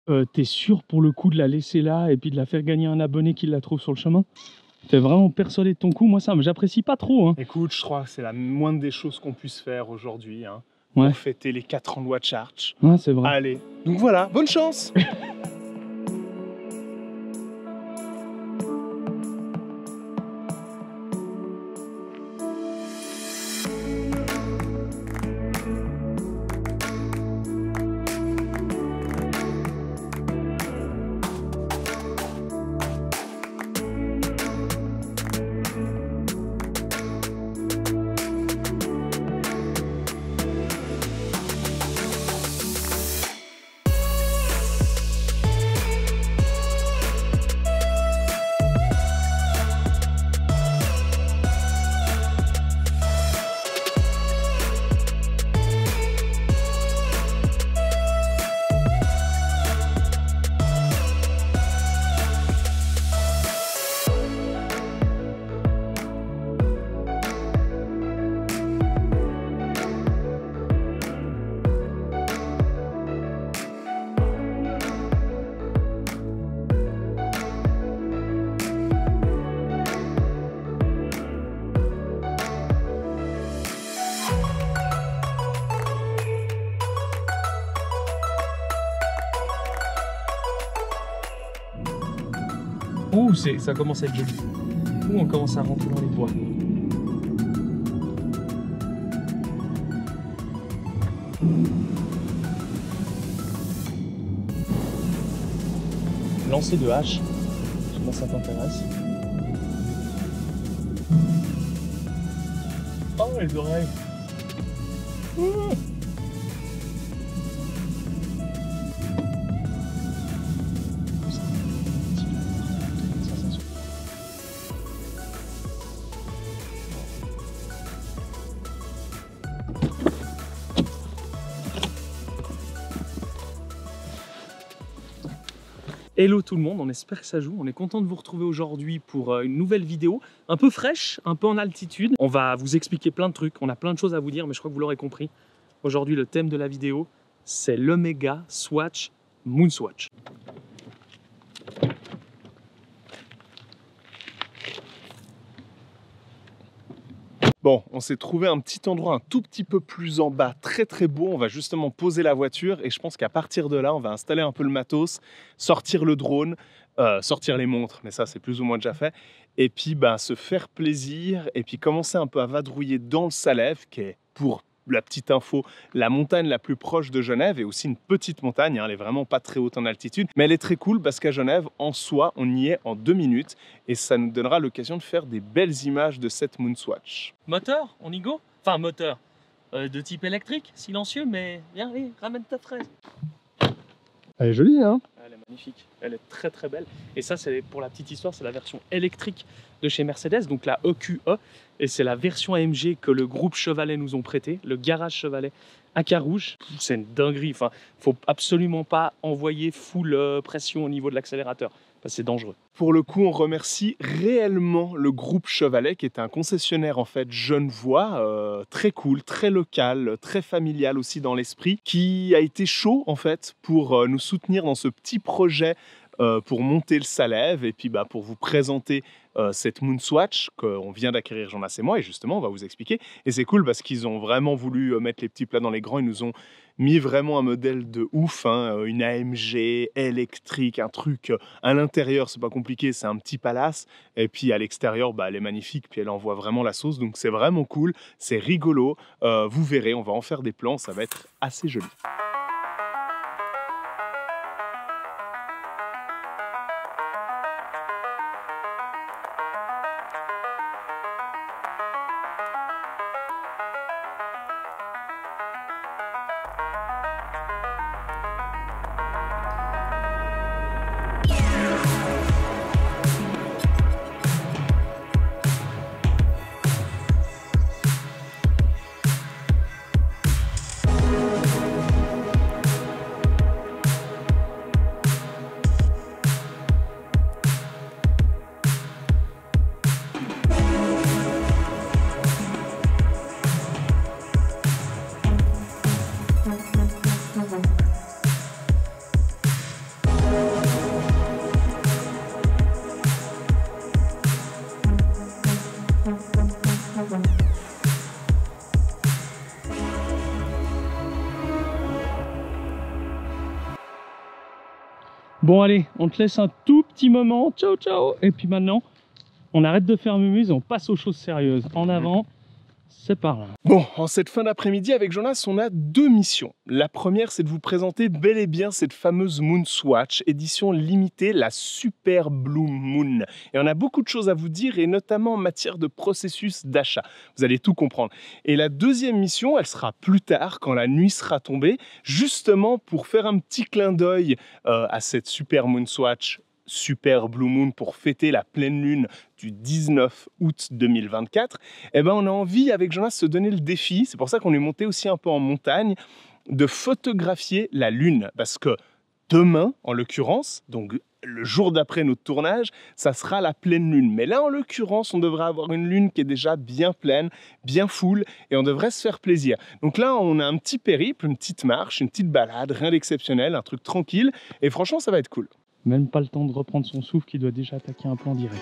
t'es sûr pour le coup de la laisser là et puis de la faire gagner un abonné qui la trouve sur le chemin? T'es vraiment persuadé de ton coup? Moi ça, j'apprécie pas trop. Hein. Écoute, je crois que c'est la moindre des choses qu'on puisse faire aujourd'hui hein, Ouais. pour fêter les 4 ans de Watch Arch. Ouais, c'est vrai. Allez, donc voilà, bonne chance. Ouh, ça commence à être joli. Ouh, on commence à rentrer dans les bois. Lancer de hache, comment ça t'intéresse? Oh, les oreilles. Ouh. Hello tout le monde, on espère que ça joue. On est content de vous retrouver aujourd'hui pour une nouvelle vidéo un peu fraîche, un peu en altitude. On va vous expliquer plein de trucs, on a plein de choses à vous dire, mais je crois que vous l'aurez compris. Aujourd'hui, le thème de la vidéo, c'est l'Omega Swatch Moonswatch. Bon, on s'est trouvé un petit endroit un tout petit peu plus en bas, très très beau. On va justement poser la voiture et je pense qu'à partir de là, on va installer un peu le matos, sortir le drone, sortir les montres, mais ça c'est plus ou moins déjà fait. Et puis se faire plaisir et puis commencer un peu à vadrouiller dans le Salève, qui est, pour la petite info, la montagne la plus proche de Genève et aussi une petite montagne, hein, elle est vraiment pas très haute en altitude, mais elle est très cool parce qu'à Genève, en soi, on y est en 2 minutes et ça nous donnera l'occasion de faire des belles images de cette Moonswatch. Moteur, on y go? Enfin moteur, de type électrique, silencieux, mais viens, allez, ramène ta fraise. Elle est jolie, hein? Elle est magnifique, elle est très très belle. Et ça, c'est pour la petite histoire, c'est la version électrique de chez Mercedes, donc la EQE. Et c'est la version AMG que le groupe Chevrolet nous ont prêté, le garage Chevrolet à Carouge. C'est une dinguerie, enfin, faut absolument pas envoyer full pression au niveau de l'accélérateur. C'est dangereux. Pour le coup, on remercie réellement le groupe Chevrolet, qui est un concessionnaire en fait genevois, très cool, très local, très familial aussi dans l'esprit, qui a été chaud en fait pour nous soutenir dans ce petit projet pour monter le Salève et puis pour vous présenter cette Moonswatch qu'on vient d'acquérir Jonas et moi, et justement on va vous expliquer. Et c'est cool parce qu'ils ont vraiment voulu mettre les petits plats dans les grands. Ils nous ont mis vraiment un modèle de ouf, hein, une AMG électrique, un truc à l'intérieur, c'est pas compliqué, c'est un petit palace, et puis à l'extérieur, elle est magnifique, puis elle envoie vraiment la sauce, donc c'est vraiment cool, c'est rigolo, vous verrez, on va en faire des plans, ça va être assez joli. Bon allez, on te laisse un tout petit moment, ciao ciao. Et puis maintenant, on arrête de faire mumuse et on passe aux choses sérieuses. En avant, c'est par là. Bon, en cette fin d'après-midi avec Jonas, on a deux missions. La première, c'est de vous présenter bel et bien cette fameuse Moon Swatch, édition limitée, la Super Blue Moon. Et on a beaucoup de choses à vous dire, et notamment en matière de processus d'achat. Vous allez tout comprendre. Et la deuxième mission, elle sera plus tard, quand la nuit sera tombée, justement pour faire un petit clin d'œil à cette Super Moon Swatch, Super Blue Moon, pour fêter la pleine lune du 19 août 2024, eh ben on a envie avec Jonas de se donner le défi, c'est pour ça qu'on est monté aussi un peu en montagne, de photographier la lune, parce que demain, en l'occurrence, donc le jour d'après notre tournage, ça sera la pleine lune. Mais là, en l'occurrence, on devrait avoir une lune qui est déjà bien pleine, bien full, et on devrait se faire plaisir. Donc là, on a un petit périple, une petite marche, une petite balade, rien d'exceptionnel, un truc tranquille, et franchement, ça va être cool. Même pas le temps de reprendre son souffle qui doit déjà attaquer un plan direct.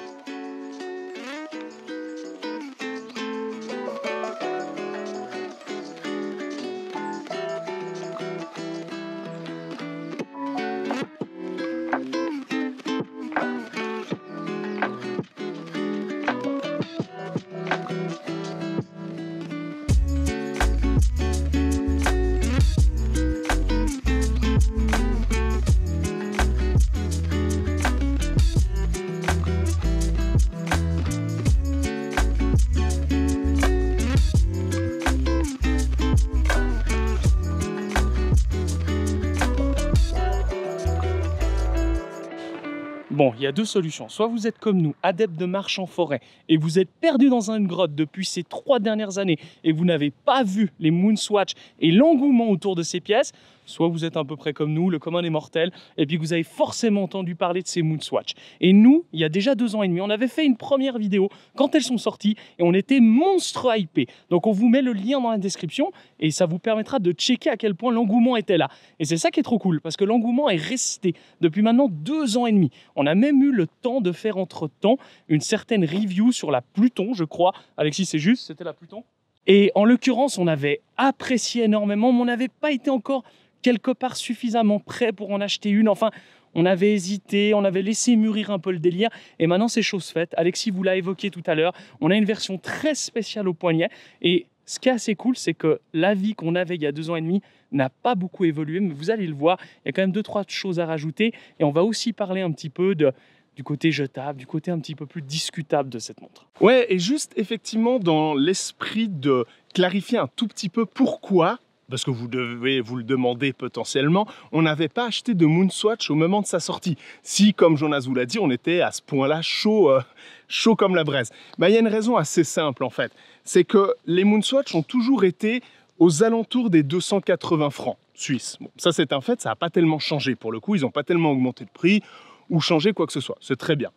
Bon, il y a deux solutions. Soit vous êtes comme nous, adeptes de marche en forêt, et vous êtes perdu dans une grotte depuis ces 3 dernières années, et vous n'avez pas vu les Moon Swatch et l'engouement autour de ces pièces. Soit vous êtes à peu près comme nous, le commun des mortels, et puis vous avez forcément entendu parler de ces Moon Swatch. Et nous, il y a déjà 2 ans et demi, on avait fait une première vidéo quand elles sont sorties, et on était monstre hypés. Donc on vous met le lien dans la description, et ça vous permettra de checker à quel point l'engouement était là. Et c'est ça qui est trop cool, parce que l'engouement est resté depuis maintenant 2 ans et demi. On a même eu le temps de faire entre-temps une certaine review sur la Pluton, je crois. Alexis, c'est juste, c'était la Pluton. Et en l'occurrence, on avait apprécié énormément, mais on n'avait pas été encore quelque part suffisamment prêt pour en acheter une. Enfin, on avait hésité, on avait laissé mûrir un peu le délire, et maintenant c'est chose faite. Alexis vous l'a évoqué tout à l'heure, on a une version très spéciale au poignet, et ce qui est assez cool, c'est que l'avis qu'on avait il y a 2 ans et demi n'a pas beaucoup évolué, mais vous allez le voir, il y a quand même 2-3 choses à rajouter, et on va aussi parler un petit peu du côté jetable, du côté un petit peu plus discutable de cette montre. Ouais, et juste effectivement dans l'esprit de clarifier un tout petit peu pourquoi, parce que vous devez vous le demander potentiellement, on n'avait pas acheté de Moon Swatch au moment de sa sortie. Si, comme Jonas vous l'a dit, on était à ce point-là chaud, chaud comme la braise. Il y a une raison assez simple en fait. C'est que les Moon Swatch ont toujours été aux alentours des 280 francs suisses. Bon, ça c'est un fait, ça n'a pas tellement changé pour le coup, ils n'ont pas tellement augmenté le prix ou changé quoi que ce soit, c'est très bien.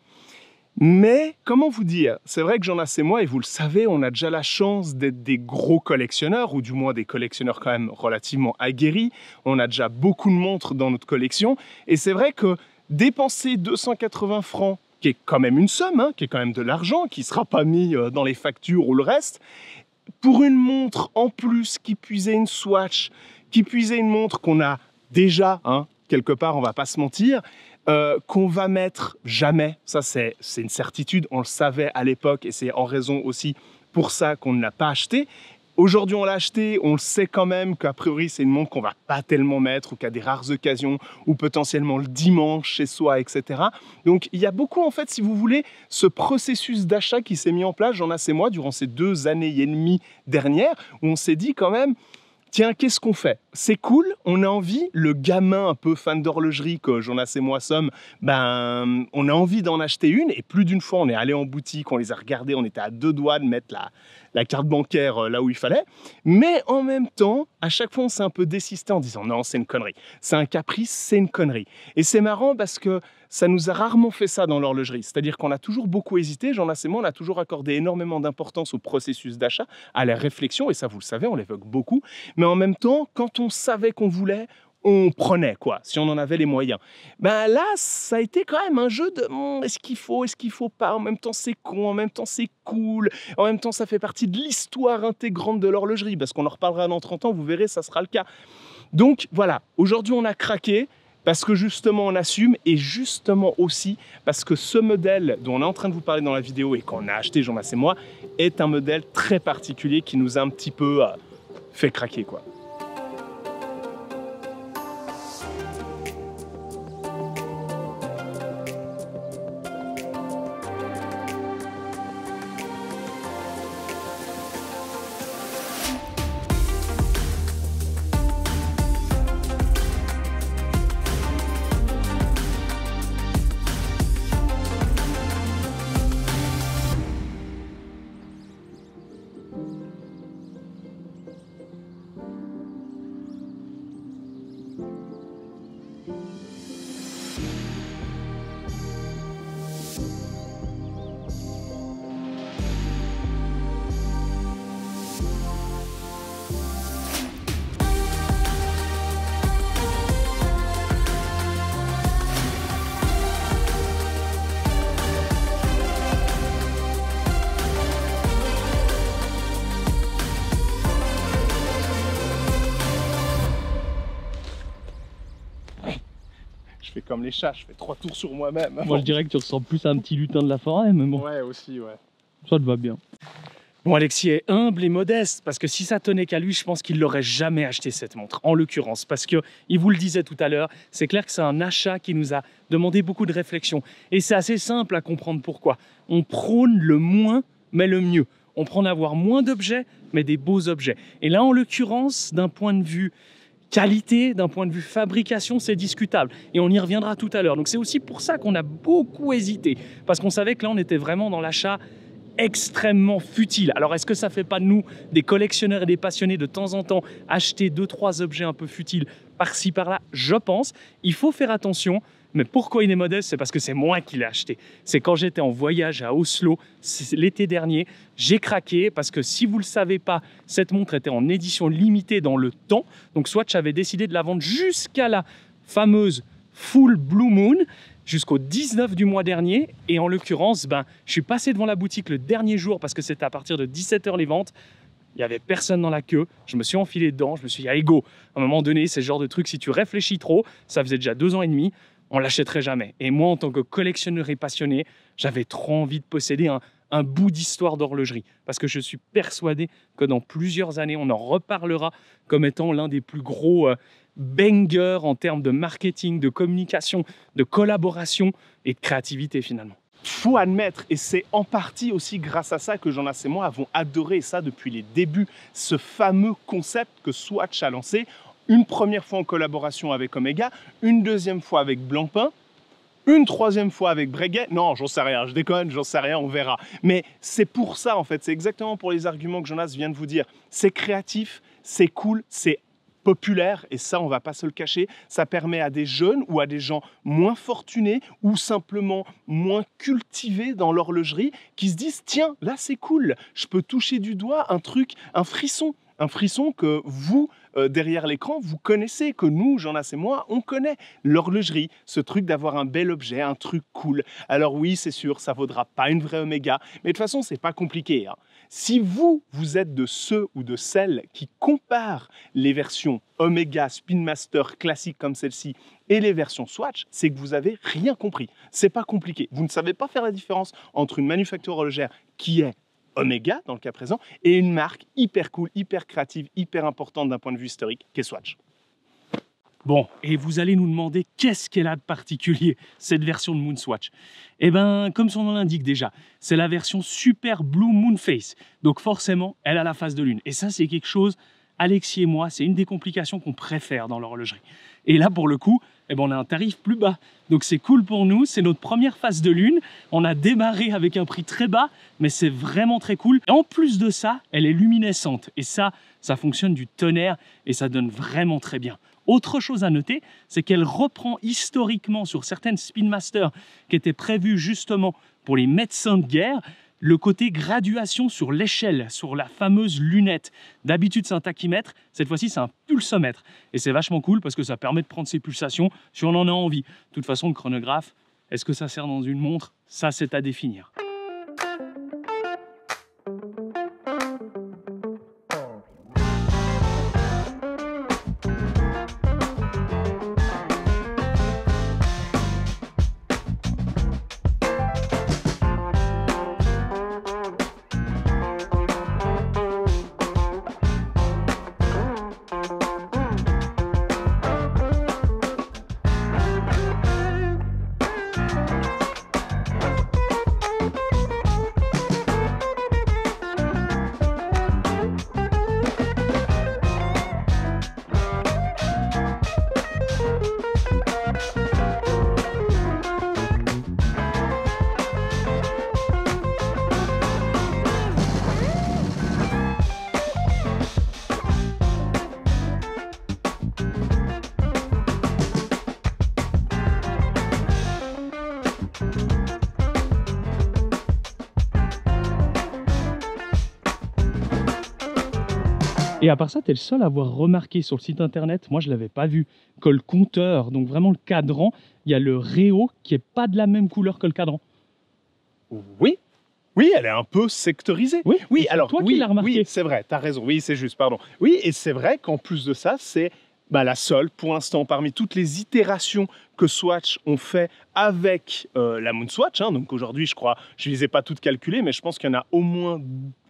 Mais, comment vous dire, c'est vrai que Jonas et moi, et vous le savez, on a déjà la chance d'être des gros collectionneurs, ou du moins des collectionneurs quand même relativement aguerris. On a déjà beaucoup de montres dans notre collection, et c'est vrai que dépenser 280 francs, qui est quand même une somme, hein, qui est quand même de l'argent, qui ne sera pas mis dans les factures ou le reste, pour une montre en plus qui puisait une Swatch, qui puisait une montre qu'on a déjà, hein, quelque part, on va pas se mentir, qu'on va mettre jamais, ça c'est une certitude, on le savait à l'époque et c'est en raison aussi pour ça qu'on ne l'a pas acheté. Aujourd'hui on l'a acheté, on le sait quand même qu'a priori c'est une montre qu'on va pas tellement mettre ou qu'à des rares occasions ou potentiellement le dimanche chez soi, etc. Donc il y a beaucoup en fait, si vous voulez, ce processus d'achat qui s'est mis en place, Jonas et moi, durant ces 2 années et demie dernières, où on s'est dit quand même, tiens, qu'est-ce qu'on fait? C'est cool, on a envie, le gamin un peu fan d'horlogerie que Jonas et moi sommes, ben, on a envie d'en acheter une, et plus d'une fois on est allé en boutique, on les a regardés, on était à 2 doigts de mettre la carte bancaire là où il fallait, mais en même temps, à chaque fois on s'est un peu désisté en disant non, c'est une connerie, c'est un caprice, c'est une connerie. Et c'est marrant parce que ça nous a rarement fait ça dans l'horlogerie, c'est-à-dire qu'on a toujours beaucoup hésité, Jonas et moi, on a toujours accordé énormément d'importance au processus d'achat, à la réflexion, et ça vous le savez, on l'évoque beaucoup, mais en même temps, quand on savait qu'on voulait, on prenait, quoi, si on en avait les moyens. Ben là, ça a été quand même un jeu de est-ce qu'il faut pas, en même temps c'est con, en même temps c'est cool, en même temps ça fait partie de l'histoire intégrante de l'horlogerie, parce qu'on en reparlera dans 30 ans, vous verrez, ça sera le cas. Donc voilà, aujourd'hui on a craqué, parce que justement on assume, et justement aussi parce que ce modèle dont on est en train de vous parler dans la vidéo et qu'on a acheté Jonas et moi est un modèle très particulier qui nous a un petit peu fait craquer quoi. Je fais comme les chats, je fais 3 tours sur moi-même. Moi je dirais que tu ressembles plus à un petit lutin de la forêt, mais bon. Ouais, aussi, ouais. Ça te va bien. Bon, Alexis est humble et modeste, parce que si ça tenait qu'à lui, je pense qu'il l'aurait jamais acheté cette montre, en l'occurrence. Parce que, il vous le disait tout à l'heure, c'est clair que c'est un achat qui nous a demandé beaucoup de réflexion. Et c'est assez simple à comprendre pourquoi. On prône le moins, mais le mieux. On prône avoir moins d'objets, mais des beaux objets. Et là, en l'occurrence, d'un point de vue qualité, d'un point de vue fabrication, c'est discutable. Et on y reviendra tout à l'heure. Donc c'est aussi pour ça qu'on a beaucoup hésité. Parce qu'on savait que là, on était vraiment dans l'achat extrêmement futile. Alors est-ce que ça fait pas de nous des collectionneurs et des passionnés de temps en temps acheter 2-3 objets un peu futiles par-ci par-là? Je pense. Il faut faire attention. Mais pourquoi il est modeste? C'est parce que c'est moi qui l'ai acheté. C'est quand j'étais en voyage à Oslo l'été dernier, j'ai craqué parce que si vous ne le savez pas, cette montre était en édition limitée dans le temps. Donc Swatch avait décidé de la vendre jusqu'à la fameuse Full Blue Moon, jusqu'au 19 du mois dernier. Et en l'occurrence, je suis passé devant la boutique le dernier jour parce que c'était à partir de 17 h les ventes. Il n'y avait personne dans la queue, je me suis enfilé dedans, je me suis dit allez go. À un moment donné, c'est le genre de truc, si tu réfléchis trop, ça faisait déjà 2 ans et demi, on l'achèterait jamais. Et moi, en tant que collectionneur et passionné, j'avais trop envie de posséder un bout d'histoire d'horlogerie. Parce que je suis persuadé que dans plusieurs années, on en reparlera comme étant l'un des plus gros bangers en termes de marketing, de communication, de collaboration et de créativité finalement. Faut admettre, et c'est en partie aussi grâce à ça que Jonas et moi avons adoré ça depuis les débuts, ce fameux concept que Swatch a lancé. Une première fois en collaboration avec Omega, une deuxième fois avec Blancpain, une troisième fois avec Breguet. Non, j'en sais rien, je déconne, j'en sais rien, on verra. Mais c'est pour ça, en fait, c'est exactement pour les arguments que Jonas vient de vous dire. C'est créatif, c'est cool, c'est populaire, et ça, on va pas se le cacher. Ça permet à des jeunes ou à des gens moins fortunés ou simplement moins cultivés dans l'horlogerie qui se disent « Tiens, là, c'est cool, je peux toucher du doigt un truc, un frisson que vous, derrière l'écran, vous connaissez, que nous, Jonas et moi, on connaît. L'horlogerie, ce truc d'avoir un bel objet, un truc cool. Alors oui, c'est sûr, ça ne vaudra pas une vraie Omega, mais de toute façon, c'est pas compliqué. Hein. Si vous êtes de ceux ou de celles qui comparent les versions Omega, Spin Master classiques comme celle-ci et les versions Swatch, c'est que vous n'avez rien compris. C'est pas compliqué. Vous ne savez pas faire la différence entre une manufacture horlogère qui est Omega, dans le cas présent, et une marque hyper cool, hyper créative, hyper importante d'un point de vue historique, qu'est Swatch. Bon, et vous allez nous demander qu'est-ce qu'elle a de particulier, cette version de Moon Swatch? Eh bien, comme son nom l'indique déjà, c'est la version Super Blue Moon Face. Donc forcément, elle a la face de lune. Et ça, c'est quelque chose, Alexis et moi, c'est une des complications qu'on préfère dans l'horlogerie. Et là, pour le coup, eh ben, on a un tarif plus bas. Donc c'est cool pour nous, c'est notre première phase de lune. On a démarré avec un prix très bas, mais c'est vraiment très cool. Et en plus de ça, elle est luminescente. Et ça fonctionne du tonnerre et ça donne vraiment très bien. Autre chose à noter, c'est qu'elle reprend historiquement sur certaines Spin Master qui étaient prévues justement pour les médecins de guerre, le côté graduation sur l'échelle, sur la fameuse lunette. D'habitude, c'est un tachymètre. Cette fois-ci, c'est un pulsomètre. Et c'est vachement cool parce que ça permet de prendre ses pulsations si on en a envie. De toute façon, le chronographe, est-ce que ça sert dans une montre? Ça, c'est à définir. Et à part ça, tu es le seul à avoir remarqué sur le site internet, moi je ne l'avais pas vu, que le compteur, donc vraiment le cadran, il y a le réo qui est pas de la même couleur que le cadran. Oui. Oui, elle est un peu sectorisée. Oui, alors toi qui l'as remarqué. Oui, c'est vrai, tu as raison. Oui, c'est juste, pardon. Oui, et c'est vrai qu'en plus de ça, c'est la seule, pour l'instant, parmi toutes les itérations que Swatch ont fait avec la Moonswatch. Hein, donc aujourd'hui, je crois, je ne les ai pas toutes calculées, mais je pense qu'il y en a au moins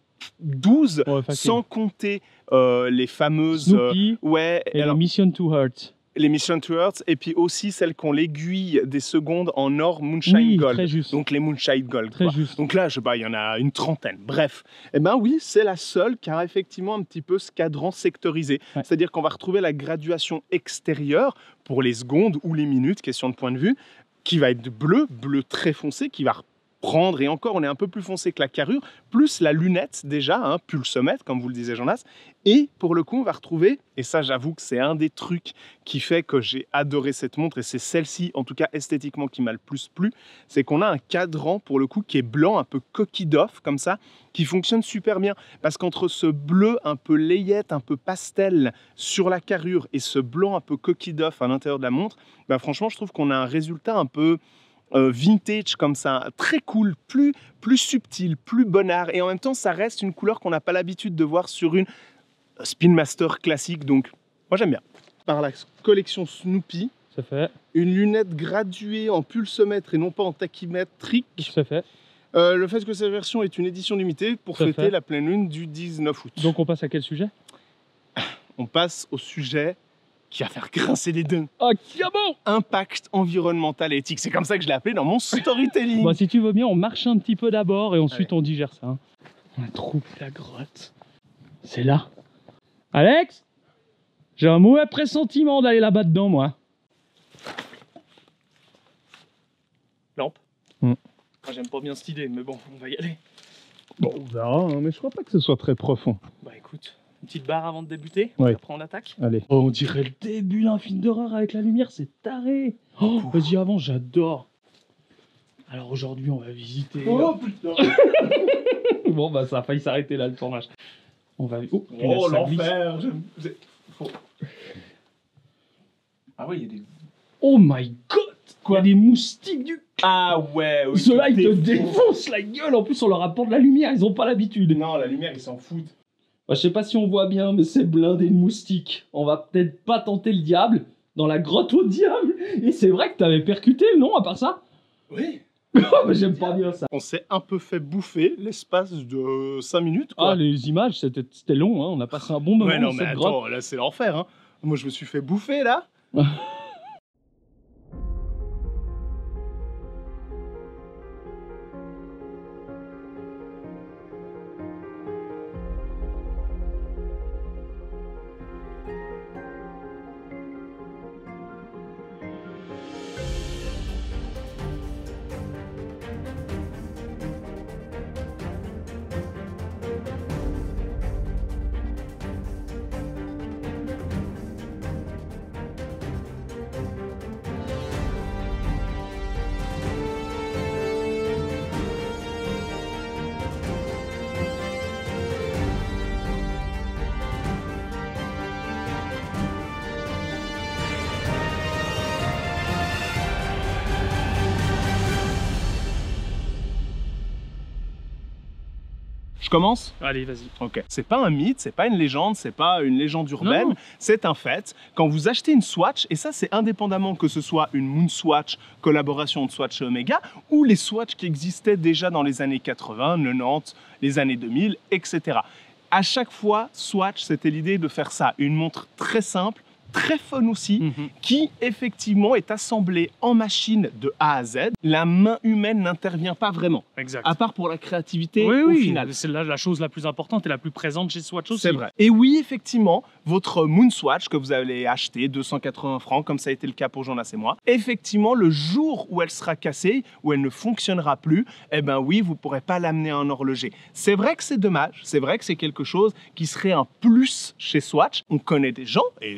12, sans compter les fameuses... Snoopy et alors, Mission to Heart. Les Mission to Earth, et puis aussi celles qui ont l'aiguille des secondes en or Moonshine Gold. Très juste. Donc les Moonshine Gold. Très juste. Donc là, je sais pas, il y en a une trentaine. Bref, eh ben oui, c'est la seule qui a effectivement un petit peu ce cadran sectorisé. Ouais. C'est-à-dire qu'on va retrouver la graduation extérieure pour les secondes ou les minutes, question de point de vue, qui va être bleu très foncé, qui va prendre, et encore on est un peu plus foncé que la carrure, plus la lunette déjà, hein, pulsomètre comme vous le disait Jonas, et pour le coup on va retrouver, et ça j'avoue que c'est un des trucs qui fait que j'ai adoré cette montre, et c'est celle-ci en tout cas esthétiquement qui m'a le plus plu, c'est qu'on a un cadran pour le coup qui est blanc, un peu coquille d'off comme ça, qui fonctionne super bien, parce qu'entre ce bleu un peu layette, un peu pastel sur la carrure, et ce blanc un peu coquille d'off à l'intérieur de la montre, bah franchement je trouve qu'on a un résultat un peu vintage comme ça, très cool, plus subtil, plus bonnard, et en même temps ça reste une couleur qu'on n'a pas l'habitude de voir sur une Spin Master classique, donc moi j'aime bien. Par la collection Snoopy, ça fait une lunette graduée en pulsomètre et non pas en tachymétrique. Ça fait le fait que cette version est une édition limitée pour fêter la pleine lune du 19 août. Donc on passe à quel sujet? On passe au sujet qui va faire grincer des dents. Ah, bon. Impact environnemental et éthique. C'est comme ça que je l'ai appelé dans mon storytelling. Bon, si tu veux bien, on marche un petit peu d'abord et ensuite on digère ça. Hein. On a trouvé la grotte. C'est là. Alex, j'ai un mauvais pressentiment d'aller là-bas dedans, moi. Lampe. Moi, j'aime pas bien cette idée, mais bon, on va y aller. Bon, on verra, hein, mais je crois pas que ce soit très profond. Bah écoute, une petite barre avant de débuter, ouais. Après on attaque. Allez. Oh, on dirait le début d'un film d'horreur avec la lumière, c'est taré. Oh, vas-y, avant, j'adore. Alors aujourd'hui, on va visiter... Oh putain. Bon, bah ça a failli s'arrêter là, le tournage. On va... Oh l'enfer. Ah ouais, il y a des... Oh my god. Quoi? Il y a des moustiques du... Ah ouais, oui. Ceux-là, ils te défoncent la gueule. En plus, on leur apporte de la lumière, ils ont pas l'habitude. Non, la lumière, ils s'en foutent. Bah, je sais pas si on voit bien, mais c'est blindé de moustiques. On va peut-être pas tenter le diable dans la grotte au diable. Et c'est vrai que t'avais percuté, non, à part ça? Oui. Oh, j'aime pas bien ça. On s'est un peu fait bouffer l'espace de 5 minutes, quoi. Ah, les images, c'était long, hein. On a passé un bon moment ouais, non, dans mais cette attends, grotte. là, c'est l'enfer, hein. Moi, je me suis fait bouffer, là. Je commence? Allez, vas-y. Ok. C'est pas un mythe, c'est pas une légende, c'est pas une légende urbaine, c'est un fait. Quand vous achetez une Swatch, et ça c'est indépendamment que ce soit une Moonswatch, collaboration de Swatch et Omega, ou les Swatch qui existaient déjà dans les années 80, 90, les années 2000, etc. À chaque fois, Swatch, c'était l'idée de faire ça, une montre très simple, très fun aussi, qui effectivement est assemblée en machine de A à Z. La main humaine n'intervient pas vraiment. Exact. À part pour la créativité au final. C'est la chose la plus importante et la plus présente chez Swatch aussi. C'est vrai. Et oui, effectivement, votre Moonswatch que vous allez acheter 280 francs, comme ça a été le cas pour Jonas et moi, effectivement, le jour où elle sera cassée, où elle ne fonctionnera plus, eh ben oui, vous ne pourrez pas l'amener à un horloger. C'est vrai que c'est dommage, c'est vrai que c'est quelque chose qui serait un plus chez Swatch. On connaît des gens, et certainement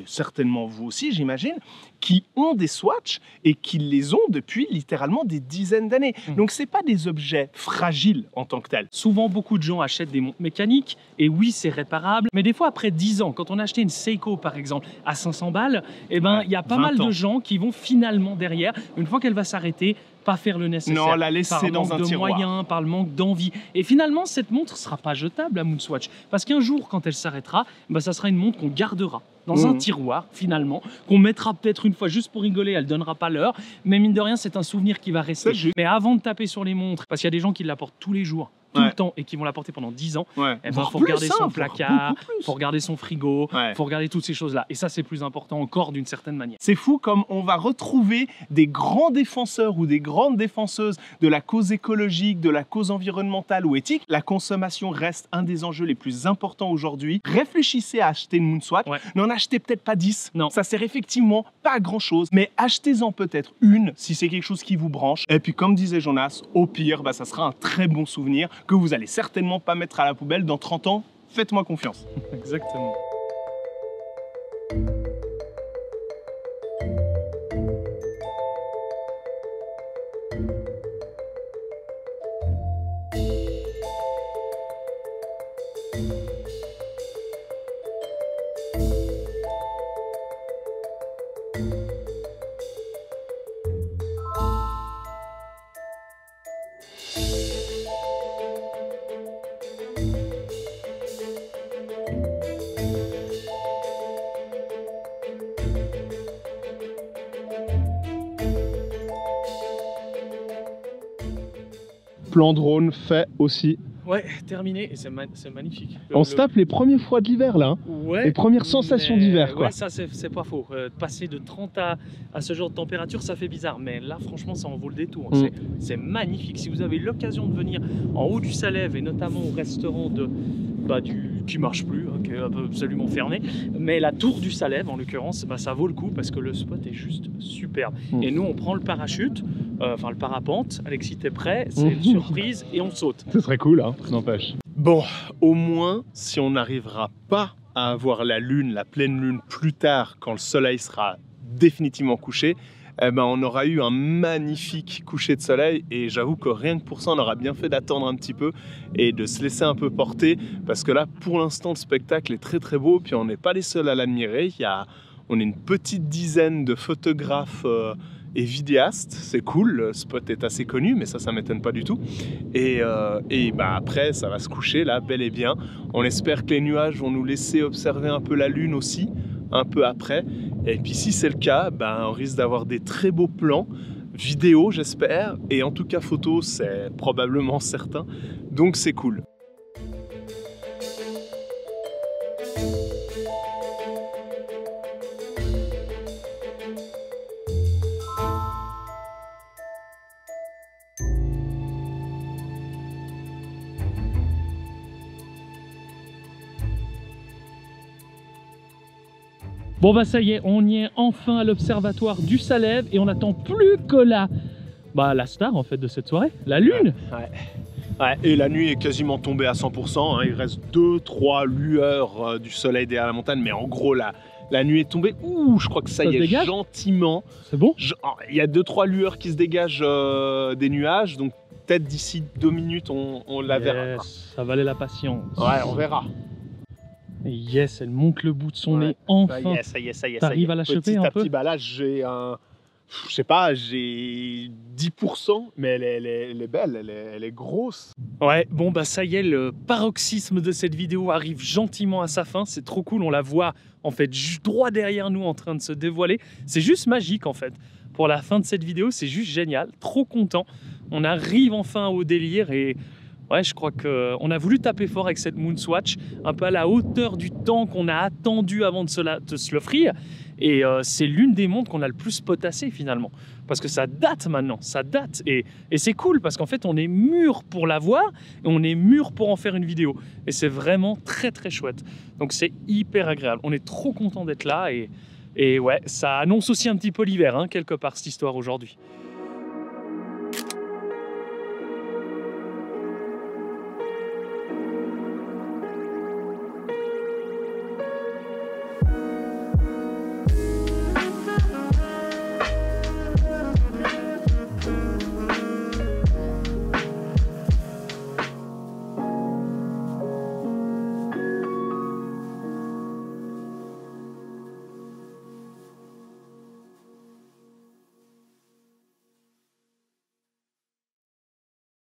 certainement vous aussi, j'imagine, qui ont des Swatch et qui les ont depuis littéralement des dizaines d'années. Donc, c'est pas des objets fragiles en tant que tels. Souvent, beaucoup de gens achètent des montres mécaniques, et oui, c'est réparable, mais des fois, après 10 ans, quand on a acheté une Seiko, par exemple, à 500 balles, eh ben, il y a pas mal de gens qui vont finalement derrière, une fois qu'elle va s'arrêter, pas faire le nécessaire. Non, la laisser dans un tiroir. Par manque de moyens, par le manque d'envie. Et finalement, cette montre ne sera pas jetable, la Moonswatch. Parce qu'un jour, quand elle s'arrêtera, bah, ça sera une montre qu'on gardera dans un tiroir, finalement, qu'on mettra peut-être une fois juste pour rigoler, elle ne donnera pas l'heure. Mais mine de rien, c'est un souvenir qui va rester. Mais avant de taper sur les montres, parce qu'il y a des gens qui la portent tous les jours, tout le temps, et qui vont la porter pendant 10 ans, eh ben, faut regarder son placard, faut regarder son frigo, faut regarder toutes ces choses-là. Et ça, c'est plus important encore d'une certaine manière. C'est fou comme on va retrouver des grands défenseurs ou des grandes défenseuses de la cause écologique, de la cause environnementale ou éthique. La consommation reste un des enjeux les plus importants aujourd'hui. Réfléchissez à acheter une Moonswatch. N'en achetez peut-être pas 10. Non. Ça sert effectivement pas à grand-chose. Mais achetez-en peut-être une si c'est quelque chose qui vous branche. Et puis, comme disait Jonas, au pire, bah, ça sera un très bon souvenir que vous allez certainement pas mettre à la poubelle dans 30 ans. Faites-moi confiance. Exactement. Plan drone fait aussi. Ouais, terminé, et c'est magnifique. On se tape les premiers froids de l'hiver là, hein. Ouais, les premières sensations d'hiver quoi. Ouais, ça c'est pas faux. Passer de 30 à ce genre de température, ça fait bizarre, mais là franchement ça en vaut le détour. C'est magnifique. Si vous avez l'occasion de venir en haut du Salève, et notamment au restaurant qui marche plus, qui est absolument fermé, mais la tour du Salève en l'occurrence, bah, ça vaut le coup parce que le spot est juste superbe. Et nous on prend le parachute, enfin le parapente. Alexis, t'es prêt? C'est une surprise et on saute. Ce serait cool, hein, n'empêche. Bon, au moins, si on n'arrivera pas à avoir la lune, la pleine lune plus tard, quand le soleil sera définitivement couché, eh ben, on aura eu un magnifique coucher de soleil, et j'avoue que rien que pour ça, on aura bien fait d'attendre un petit peu et de se laisser un peu porter, parce que là, pour l'instant, le spectacle est très très beau, puis on n'est pas les seuls à l'admirer. On est une petite dizaine de photographes et vidéastes, c'est cool, le spot est assez connu, mais ça m'étonne pas du tout. Et bah après, ça va se coucher là, bel et bien. On espère que les nuages vont nous laisser observer un peu la lune aussi, un peu après. Et puis si c'est le cas, ben, on risque d'avoir des très beaux plans, vidéo j'espère, et en tout cas photo, c'est probablement certain, donc c'est cool. Bon bah ça y est, on y est enfin à l'observatoire du Salève, et on n'attend plus que la star en fait de cette soirée, la lune. Ouais, et la nuit est quasiment tombée à 100%, hein. Il reste 2-3 lueurs du soleil derrière la montagne, mais en gros la nuit est tombée. Ouh, je crois que ça y est, gentiment. C'est bon? Il y a 2-3 lueurs qui se dégagent des nuages, donc peut-être d'ici 2 minutes on la verra. Ça valait la patience. Ouais, on verra. Yes, elle monte le bout de son nez, enfin. Ça y est. T'arrives à la choper un peu? Petit, bah là j'ai un... Je sais pas, j'ai 10%, mais elle est belle, elle est grosse. Ouais, bon bah ça y est, le paroxysme de cette vidéo arrive gentiment à sa fin. C'est trop cool, on la voit en fait droit derrière nous en train de se dévoiler. C'est juste magique en fait. Pour la fin de cette vidéo, c'est juste génial, trop content. On arrive enfin au délire, et ouais, je crois qu'on a voulu taper fort avec cette Moonswatch, un peu à la hauteur du temps qu'on a attendu avant de se l'offrir. Et c'est l'une des montres qu'on a le plus potassé finalement, parce que ça date maintenant, ça date. Et c'est cool parce qu'en fait on est mûr pour la voir, et on est mûr pour en faire une vidéo. Et c'est vraiment très très chouette. Donc c'est hyper agréable, on est trop content d'être là, et ouais, ça annonce aussi un petit peu l'hiver, hein, quelque part, cette histoire aujourd'hui.